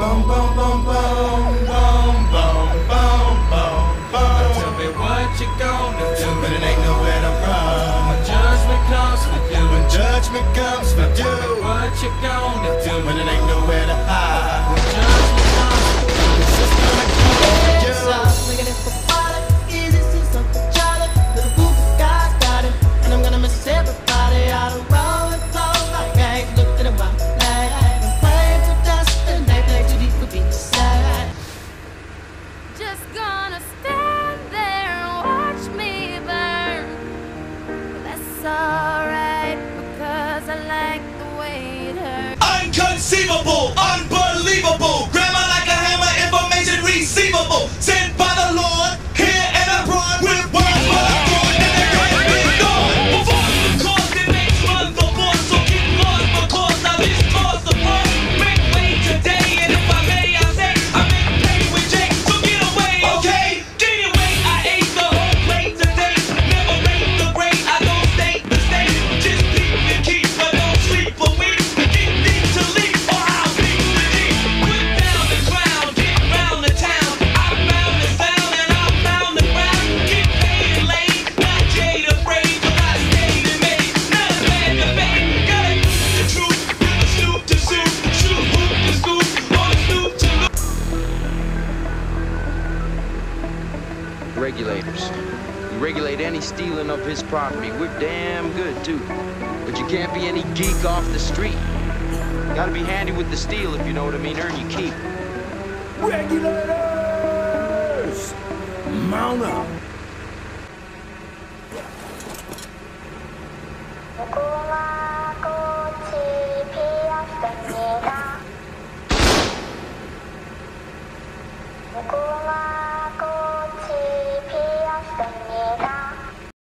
Boom, boom, boom, boom, boom, boom, boom, boom, boom. Now tell me what you gonna do when it ain't nowhere to run. When judgment comes for you, when judgment comes for you. What you gonna do when it ain't nowhere to hide? When judgment comes for you, it's just gonna come for you. Looking at the water, easy see something Charlie. Little boo God's got him, and I'm gonna miss everybody. Out of roll and flow like I ain't looked at a while. Just gonna stand there and watch me burn. That's alright, because I like the way it hurts. Inconceivable, unbelievable, grammar like a hammer, information receivable, sent by the Lord, here and abroad, with words but abroad, and they can't be gone. Before the cause, it makes run the force, so keep lost, because now this cause the force, make way today, and if I may, I say, I'm in pain with Jake, so get away, okay? Anyway, I ate the whole plate today, never rate the grade, I don't state the state, just keep and keep, but don't sleep a week, get deep to leap, or I'll leap the deep, put down the crown, get round the town, I found the sound, and I found the ground, get paid and laid, not jade afraid, but I stayed and made, not a bad debate, gotta keep the truth, with a snoop to suit, shoot, hoop to scoop, on the snoop to loop. Regulators. You regulate any stealing of his property. We're damn good, too. But you can't be any geek off the street. Gotta be handy with the steel, if you know what I mean. Earn your keep. Regulators! Mount up! 무궁화